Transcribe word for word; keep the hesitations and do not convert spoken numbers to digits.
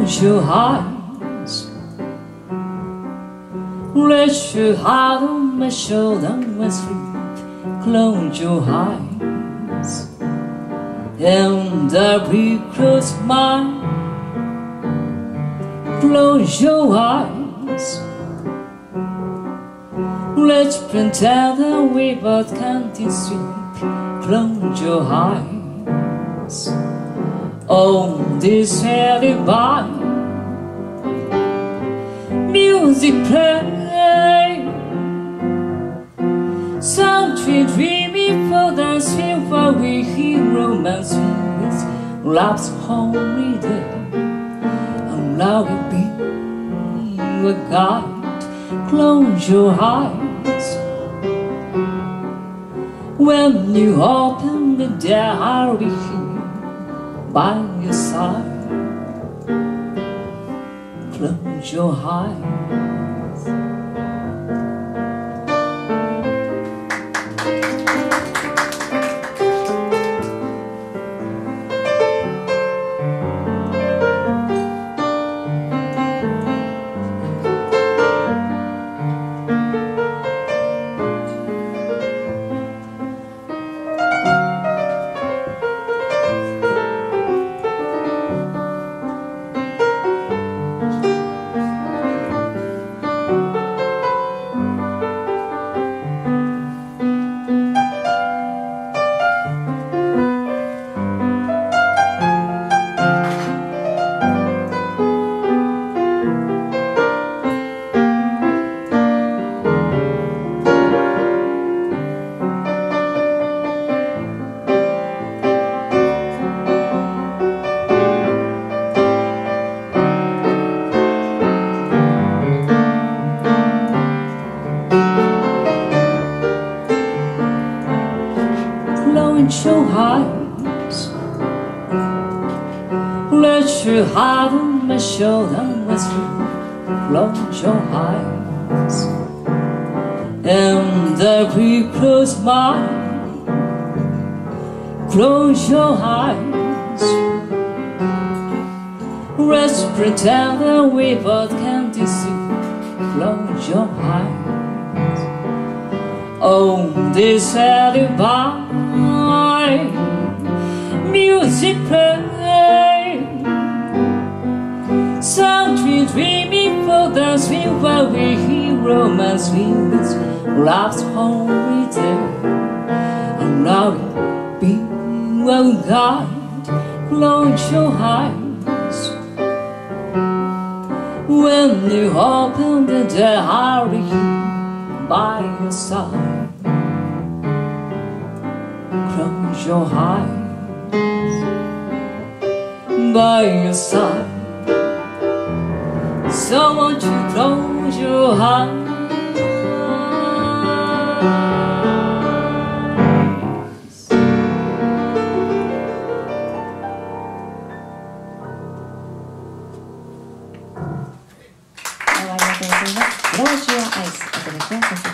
Close your eyes. Rest your heart on my shoulder and sleep. Close your eyes, and I will close mine. Close your eyes. Let's pretend that we both can't sleep. Close your eyes. On this alibi, music play, something dreamy for the swim while we hear romance with love's holiday. And love will be a guide. Close your eyes. When you open the door, I'll be here by your side. Close your eyes. Close your eyes. Let your heart on my shoulder and sleep. Close your eyes, and I will close mine. Close your eyes. Let's pretend that we both can't deceive. Close your eyes. On this alibi, music play, something dreamy for the swing while we hear romance with love's holiday. And now will be a guide. Close your eyes. When you open the door, I'll be here by your side. Close your eyes, by your side. So won't you close your eyes? Close your eyes.